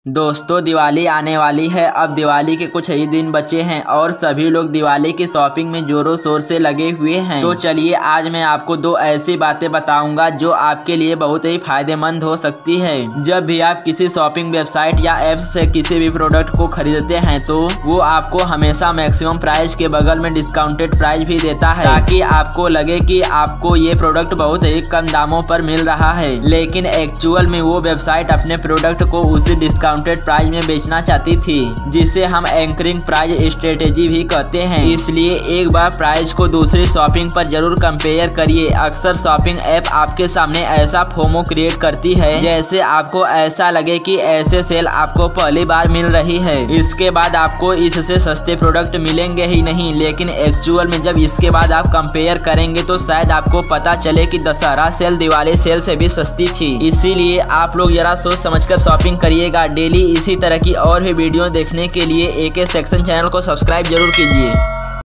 दोस्तों दिवाली आने वाली है। अब दिवाली के कुछ ही दिन बचे हैं और सभी लोग दिवाली की शॉपिंग में जोरों शोर से लगे हुए हैं। तो चलिए आज मैं आपको दो ऐसी बातें बताऊंगा जो आपके लिए बहुत ही फायदेमंद हो सकती है। जब भी आप किसी शॉपिंग वेबसाइट या ऐप से किसी भी प्रोडक्ट को खरीदते हैं तो वो आपको हमेशा मैक्सिमम प्राइस के बगल में डिस्काउंटेड प्राइस भी देता है, ताकि आपको लगे कि आपको ये प्रोडक्ट बहुत ही कम दामों पर मिल रहा है। लेकिन एक्चुअल में वो वेबसाइट अपने प्रोडक्ट को उसी डिस्काउंटेड प्राइस में बेचना चाहती थी, जिसे हम एंकरिंग प्राइस स्ट्रेटेजी भी कहते हैं। इसलिए एक बार प्राइस को दूसरी शॉपिंग पर जरूर कंपेयर करिए। अक्सर शॉपिंग ऐप आपके सामने ऐसा फोमो क्रिएट करती है जैसे आपको ऐसा लगे कि ऐसे सेल आपको पहली बार मिल रही है, इसके बाद आपको इससे सस्ते प्रोडक्ट मिलेंगे ही नहीं। लेकिन एक्चुअल में जब इसके बाद आप कंपेयर करेंगे तो शायद आपको पता चले कि दशहरा सेल दिवाली सेल से भी सस्ती थी। इसीलिए आप लोग जरा सोच समझकर शॉपिंग करिएगा। डेली इसी तरह की और भी वीडियो देखने के लिए AK सेक्शन चैनल को सब्सक्राइब जरूर कीजिए।